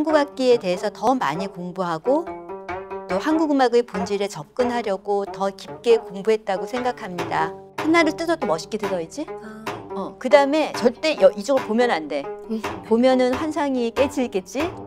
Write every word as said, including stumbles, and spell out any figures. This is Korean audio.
한국 악기에 대해서 더 많이 공부하고 또 한국 음악의 본질에 접근하려고 더 깊게 공부했다고 생각합니다. 하나를 뜯어도 멋있게 뜯어야지. 어, 그 다음에 절대 여, 이쪽을 보면 안 돼. 보면은 환상이 깨지겠지.